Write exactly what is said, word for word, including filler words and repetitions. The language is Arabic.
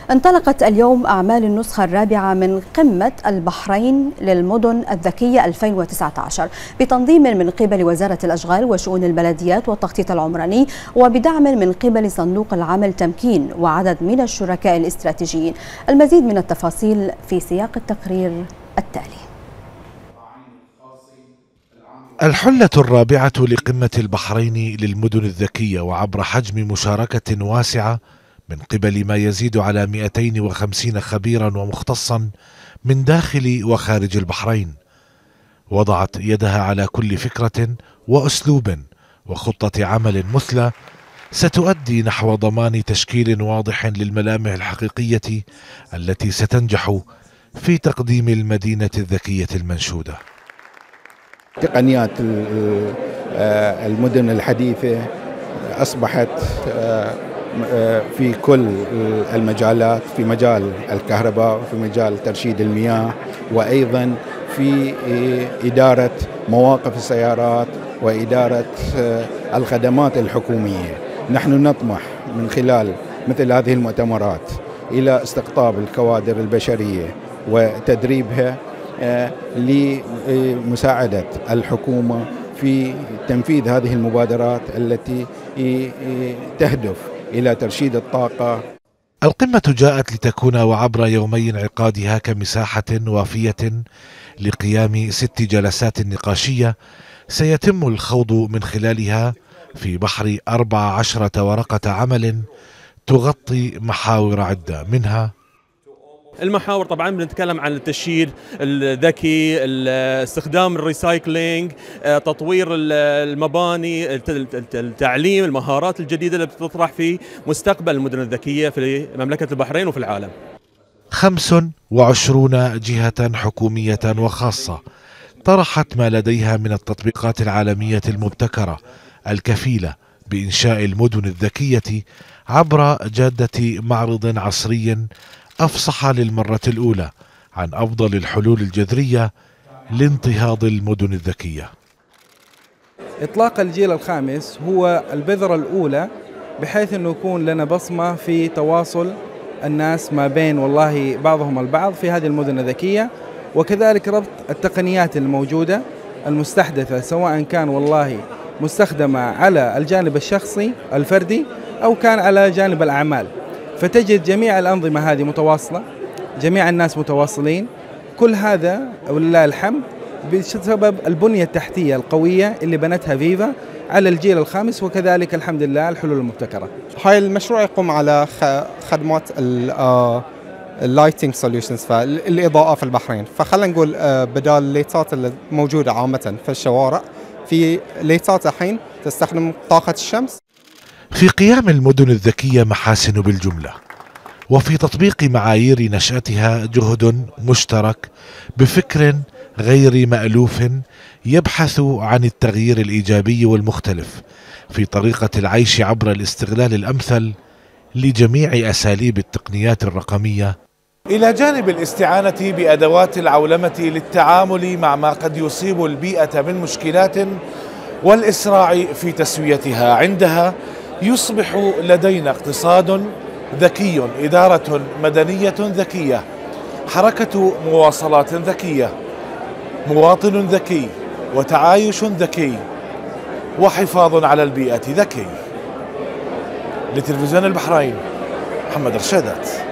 انطلقت اليوم أعمال النسخة الرابعة من قمة البحرين للمدن الذكية ألفين وتسعة عشر بتنظيم من قبل وزارة الأشغال وشؤون البلديات والتخطيط العمراني وبدعم من قبل صندوق العمل تمكين وعدد من الشركاء الاستراتيجيين. المزيد من التفاصيل في سياق التقرير التالي. الحلة الرابعة لقمة البحرين للمدن الذكية وعبر حجم مشاركة واسعة من قبل ما يزيد على مئتين وخمسين خبيرا ومختصا من داخل وخارج البحرين، وضعت يدها على كل فكرة وأسلوب وخطة عمل مثلى ستؤدي نحو ضمان تشكيل واضح للملامح الحقيقية التي ستنجح في تقديم المدينة الذكية المنشودة. تقنيات المدن الحديثة أصبحت في كل المجالات، في مجال الكهرباء وفي مجال ترشيد المياه وأيضا في إدارة مواقف السيارات وإدارة الخدمات الحكومية. نحن نطمح من خلال مثل هذه المؤتمرات إلى استقطاب الكوادر البشرية وتدريبها لمساعدة الحكومة في تنفيذ هذه المبادرات التي تهدف إلى ترشيد الطاقة. القمة جاءت لتكون وعبر يومي انعقادها كمساحة وافية لقيام ست جلسات نقاشية سيتم الخوض من خلالها في بحر أربع عشرة ورقة عمل تغطي محاور عدة. منها المحاور طبعا بنتكلم عن التشييد الذكي، استخدام الريسايكلينج، تطوير المباني، التعليم، المهارات الجديدة اللي بتطرح في مستقبل المدن الذكية في مملكة البحرين وفي العالم. خمس وعشرون جهة حكومية وخاصة طرحت ما لديها من التطبيقات العالمية المبتكرة الكفيلة بإنشاء المدن الذكية عبر جادة معرض عصري أفصح للمرة الأولى عن أفضل الحلول الجذرية لانتهاض المدن الذكية. إطلاق الجيل الخامس هو البذرة الأولى بحيث أنه يكون لنا بصمة في تواصل الناس ما بين والله بعضهم البعض في هذه المدن الذكية، وكذلك ربط التقنيات الموجودة المستحدثة سواء كان والله مستخدمة على الجانب الشخصي الفردي أو كان على جانب الأعمال. فتجد جميع الأنظمة هذه متواصلة، جميع الناس متواصلين، كل هذا ولله الحمد بسبب البنية التحتية القوية اللي بنتها فيفا على الجيل الخامس وكذلك الحمد لله الحلول المبتكرة. هاي المشروع يقوم على خدمات اللايتنج سوليوشنز، فالإضاءة في البحرين. فخلنا نقول بدال الليتات اللي موجودة عامة في الشوارع، في ليتات الحين تستخدم طاقة الشمس. في قيام المدن الذكية محاسن بالجملة، وفي تطبيق معايير نشأتها جهد مشترك بفكر غير مألوف يبحث عن التغيير الإيجابي والمختلف في طريقة العيش عبر الاستغلال الأمثل لجميع أساليب التقنيات الرقمية، إلى جانب الاستعانة بأدوات العولمة للتعامل مع ما قد يصيب البيئة من مشكلات والإسراع في تسويتها. عندها يصبح لدينا اقتصاد ذكي، إدارة مدنية ذكية، حركة مواصلات ذكية، مواطن ذكي، وتعايش ذكي، وحفاظ على البيئة ذكي. لتلفزيون البحرين، محمد رشادات.